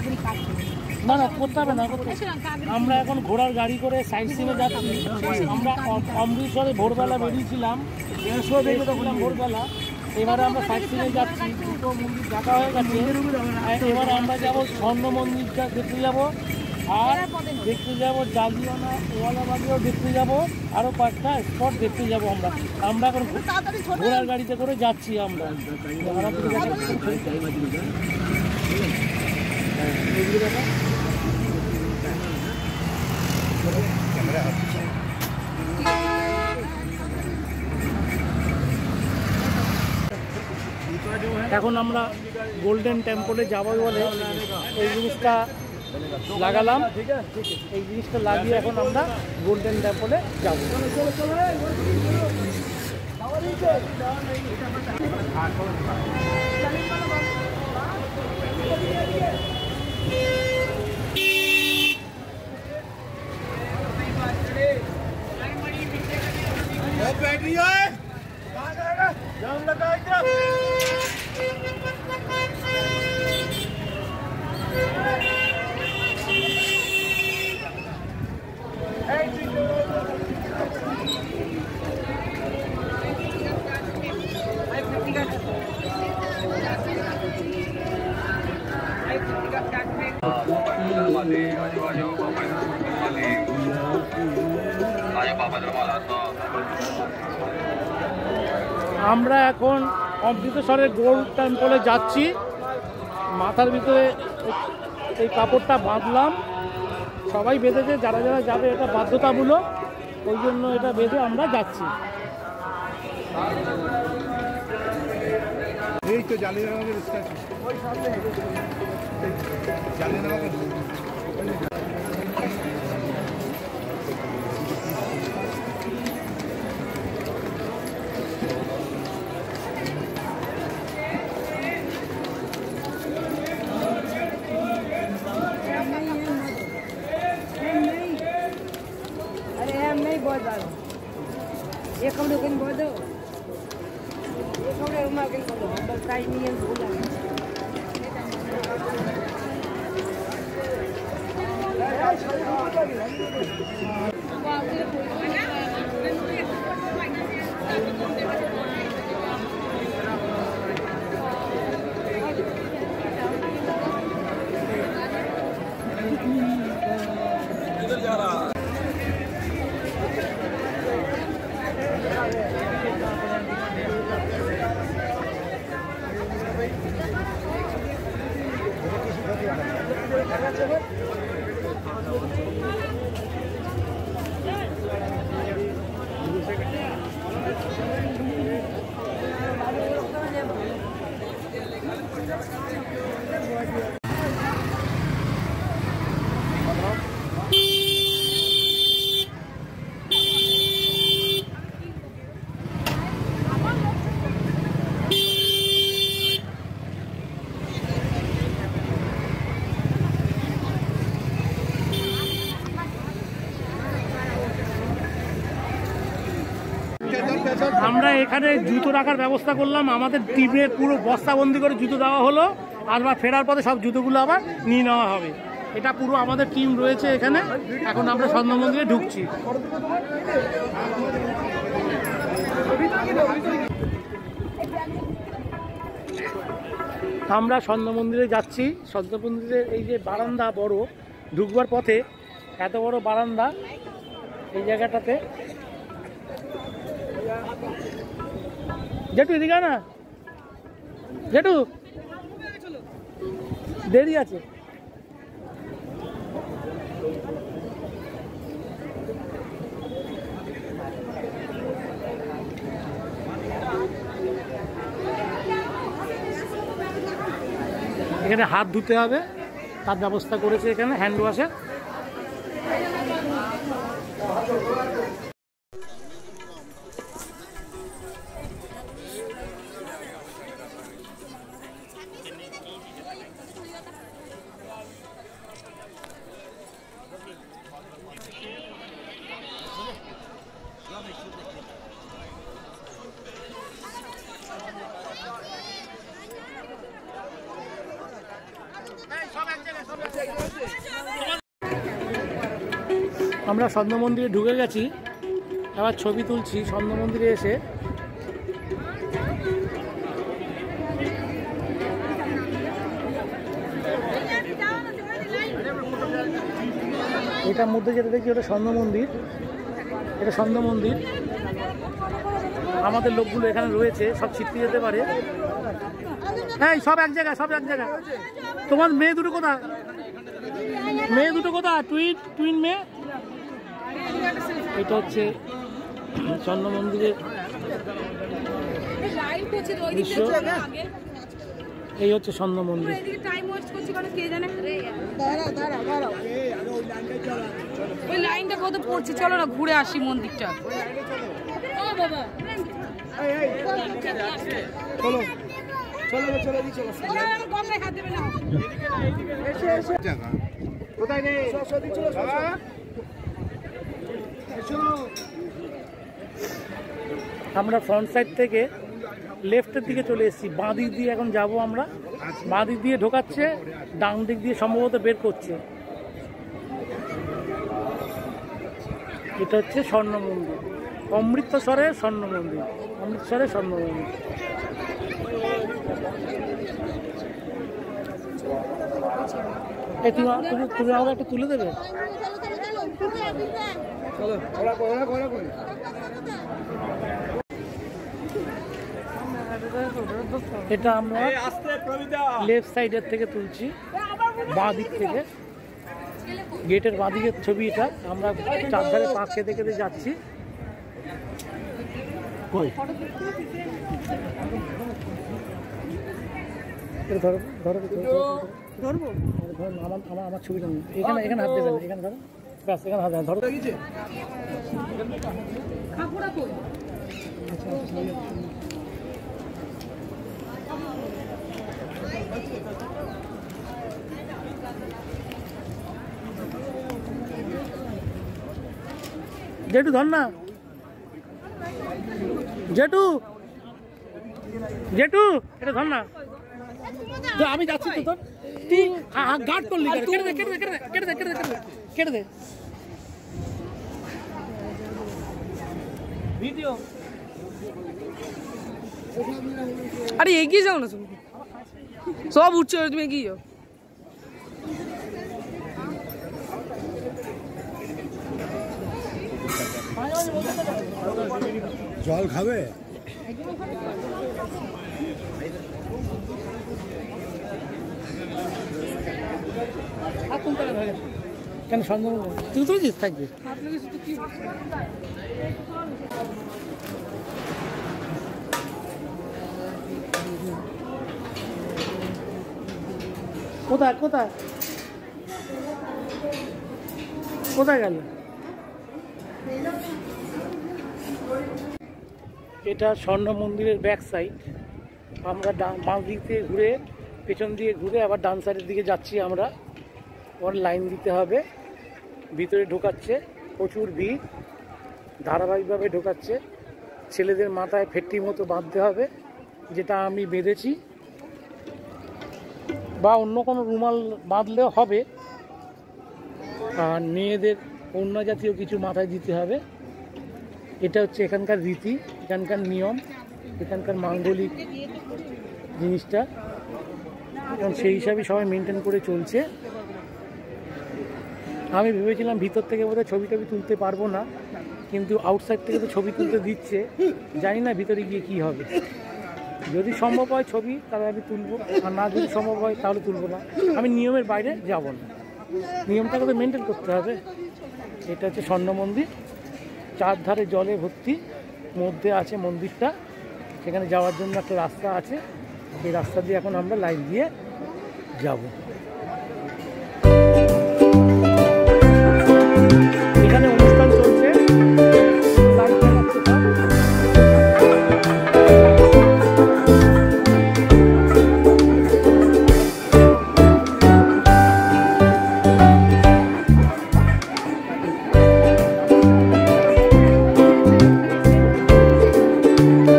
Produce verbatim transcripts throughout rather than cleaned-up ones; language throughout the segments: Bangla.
না না করতে হবে না, আমরা এখন ঘোড়ার গাড়ি করে সাইড সিনে যাচ্ছি। আমরা অমৃতসরে ভোরবেলা বেরিয়েছিলাম, দেখেছিলাম ভোরবেলা, এবারে আমরা সাইড সিনে যাচ্ছি। দুটো মন্দির দেখা হয়ে গেছে, এবারে আমরা যাব স্বর্ণ মন্দিরটা দেখতে যাব, আর দেখতে যাব জালিয়ানা ওয়ালাবাগেও দেখতে যাব, আরও কয়েকটা স্পট দেখতে যাব। আমরা আমরা এখন ঘোড়ার গাড়িতে করে যাচ্ছি। আমরা এখন আমরা গোল্ডেন টেম্পলে যাবো বলে এই জিনিসটা লাগালাম, এই জিনিসটা লাগিয়ে এখন আমরা গোল্ডেন টেম্পলে যাব। बैटरी है जाम लगा इधर আমরা এখন অমৃতসরের গোল্ড টেম্পলে যাচ্ছি। মাথার ভিতরে এই কাপড়টা বাঁধলাম, সবাই বেঁধেছে, যারা যারা যাবে এটা বাধ্যতামূলক, ওই জন্য এটা বেঁধে আমরা যাচ্ছি। এই তো জালিয়ানওয়ালাবাগের স্ট্যাচু, ওই সামনে জালিয়ানওয়ালাবাগ। ये कपड़े कहीं बहुत दो, ये कपड़े उमा कहीं बहुत दो, हम तो काई नहीं है बोला। इधर जा रहा আমরা এখানে জুতো রাখার ব্যবস্থা করলাম, আমাদের টিমে পুরো বস্তাবন্দি করে জুতো দেওয়া হলো, আর ফেরার পথে সব জুতোগুলো আবার নিয়ে নেওয়া হবে। এটা পুরো আমাদের টিম রয়েছে এখানে। এখন আমরা স্বর্ণ মন্দিরে ঢুকছি। আমরা স্বর্ণ মন্দিরে যাচ্ছি। স্বর্ণ মন্দিরের এই যে বারান্দা বড়, ঢুকবার পথে এত বড় বারান্দা, এই জায়গাটাতে জেঠু এদিকে না, জেঠু দেরি আছে। এখানে হাত ধুতে হবে, তার ব্যবস্থা করেছে এখানে হ্যান্ড ওয়াশের। সব এক জায়গায়, সব আমরা স্বর্ণ মন্দিরে ঢুকে গেছি, এবার ছবি তুলছি স্বর্ণ মন্দিরে এসে। এটার মধ্যে যেটা দেখছি ওটা স্বর্ণ মন্দির, এটা স্বর্ণ মন্দির। আমাদের লোকগুলো এখানে রয়েছে, সব ছিটকে যেতে পারে। হ্যাঁ, সব এক জায়গায়, সব এক জায়গায়। তোমার মেয়ে দুটো কোথায়? মেয়ে দুটো কোথায়? টুইন টুইন মেয়ে। এটা হচ্ছে স্বর্ণ মন্দিরের দৃশ্য। এই হচ্ছে স্বর্ণ মন্দির। ওই লাইনটা কত পড়ছে, চলো না ঘুরে আসি মন্দিরটা। চলো চলো চলো চলো কোথায় নেই? আমরা ফ্রন্ট সাইড থেকে লেফটের দিকে চলে এসেছি, বাঁ দিক দিয়ে এখন যাব আমরা। বাঁ দিক দিয়ে ঢোকাচ্ছে, ডান দিক দিয়ে সম্ভবত বের করছে। এটা হচ্ছে স্বর্ণ মন্দির, অমৃতসরের স্বর্ণ মন্দির, অমৃতসরের স্বর্ণ মন্দির। এই তুমি তুমি তুমি আমাকে একটু তুলে দেবে? চলো ওরা ওরা ওরা কই? এটা আমরা লেফট সাইডের থেকে তুলছি, বাঁ দিক থেকে, গেটের বাঁ দিকের ছবি এটা। আমরা চারধারে পাশ খেতে খেতে যাচ্ছি। কই ধরো ধরো ধরবো, আমার আমার আমার ছবিটা এখানে এখানে হাত দেবেন, এখানে ধরো, ব্যাস এখানে হাত ধরো। জেঠু ধর না, জেঠু জেঠু এটা ধর না। আমি যাচ্ছি তো, তোর তুই গার্ড করলি, কেটে দে কেটে দে কেটে দে কেটে দে কেটে দে কেটে দে ভিডিও। আরে এগিয়ে যাও না, তুমি সব উঠছে, তুমি এগিয়ে যাও। জল খাবে? কেন সন্দেহ তুই তো জিত থাকবি। কোথায় কোথায় কোথায় গেল? এটা স্বর্ণ মন্দিরের ব্যাক সাইড। আমরা বাম দিক দিয়ে ঘুরে, পেছন দিয়ে ঘুরে আবার ডান সাইডের দিকে যাচ্ছি আমরা। ওর লাইন দিতে হবে, ভিতরে ঢোকাচ্ছে, প্রচুর ভিড়, ধারাবাহিকভাবে ঢোকাচ্ছে। ছেলেদের মাথায় ফেট্টি মতো বাঁধতে হবে, যেটা আমি বেঁধেছি, বা অন্য কোনো রুমাল বাঁধলেও হবে। আর মেয়েদের অন্য জাতীয় কিছু মাথায় দিতে হবে। এটা হচ্ছে এখানকার রীতি, এখানকার নিয়ম, এখানকার মাঙ্গলিক জিনিসটা, এবং সেই হিসাবে সবাই মেনটেন করে চলছে। আমি ভেবেছিলাম ভিতর থেকে বোধহয় ছবি টবি তুলতে পারবো না, কিন্তু আউটসাইড থেকে তো ছবি তুলতে দিচ্ছে, জানি না ভিতরে গিয়ে কী হবে। যদি সম্ভব হয় ছবি তাহলে আমি তুলবো, আর না যদি সম্ভব হয় তাহলে তুলবো না। আমি নিয়মের বাইরে যাব না, নিয়মটাকে তো মেনটেন করতে হবে। এটা হচ্ছে স্বর্ণ মন্দির, চারধারে জলে ভর্তি, মধ্যে আছে মন্দিরটা, সেখানে যাওয়ার জন্য একটা রাস্তা আছে, সেই রাস্তা দিয়ে এখন আমরা লাইন দিয়ে যাব। এখানে অনুষ্ঠান চলছে,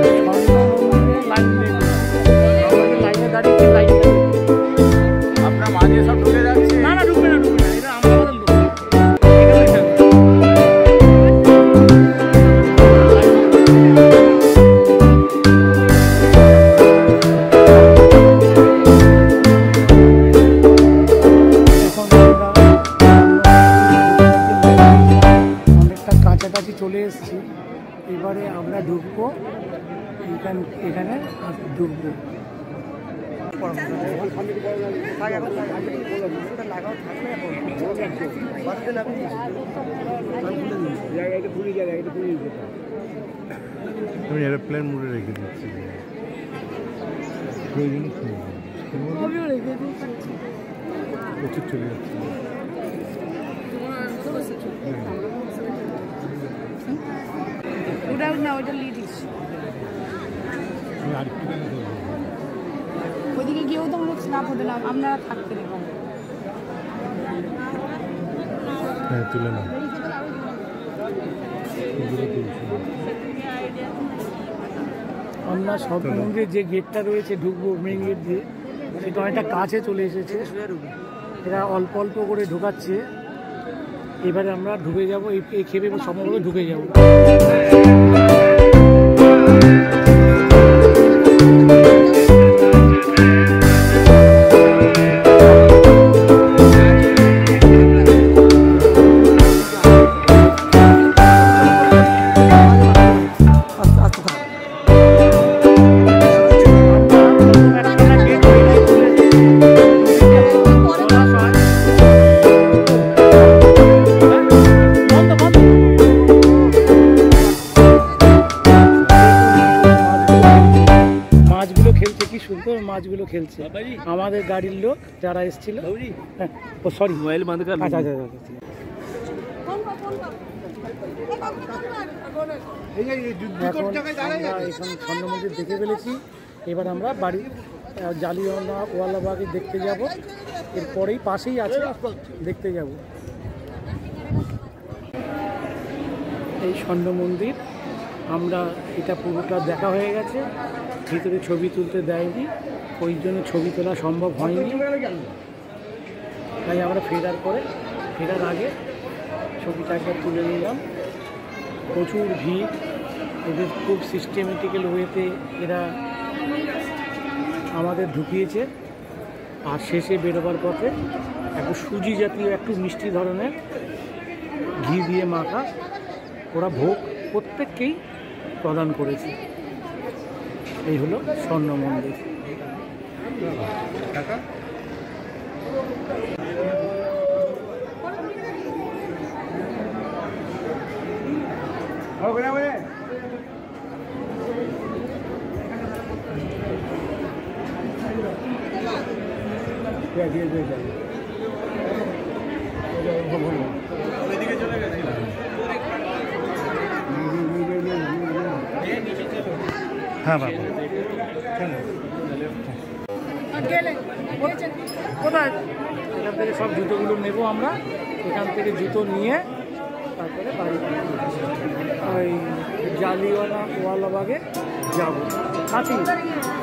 আপনার ঢুকবো এখান এখানে ঢুকবো। আমি এরোপ্লেন মোডে রেখে দিচ্ছি, প্রচুর চলে যাচ্ছে। ওটা না ওটা লিডিস ওইদিকে গিয়েও তো আমরা স্ন্যাপ হতে না আমরা থাকতে দেবো। হ্যাঁ তুলে না, আমরা স্বর্ণমন্দিরের যে গেটটা রয়েছে ঢুকবো মেন গেট দিয়ে, সেটা অনেকটা কাছে চলে এসেছে। এরা অল্প অল্প করে ঢোকাচ্ছে, এবারে আমরা ঢুকে যাবো, এই খেপে সম্ভবত ঢুকে যাবো। মাছগুলো খেলছে আমাদের গাড়ির লোক যারা এসেছিল। ও সরি মোবাইল বন্ধ কর। আচ্ছা আচ্ছা এখন স্বর্ণমন্দির দেখে ফেলেছি, এবার আমরা বাড়ি জালিয়ানওয়ালাবাগে দেখতে যাব, এরপরেই পাশেই আছে দেখতে যাব। এই স্বর্ণমন্দির আমরা এটা পুরোটা দেখা হয়ে গেছে, ভিতরে ছবি তুলতে দেয়নি, ওই জন্য ছবি তোলা সম্ভব হয়নি, তাই আমরা ফেরার পরে ফেরার আগে ছবিটা একবার তুলে নিলাম। প্রচুর ভিড়, এদের খুব সিস্টেমেটিক্যাল ওয়েতে এরা আমাদের ঢুকিয়েছে। আর শেষে বেরোবার পথে একটু সুজি জাতীয় একটু মিষ্টি ধরনের ঘি দিয়ে মাখা ওরা ভোগ প্রত্যেককেই প্রদান করেছে। এই হলো স্বর্ণ মন্দির। হ্যাঁ বাবা কোথায়? এখান থেকে সব জুতোগুলো নেব আমরা, এখান থেকে জুতো নিয়ে তারপরে বাড়ি ওই জালিয়ানওয়ালাবাগে যাবো। কাছেই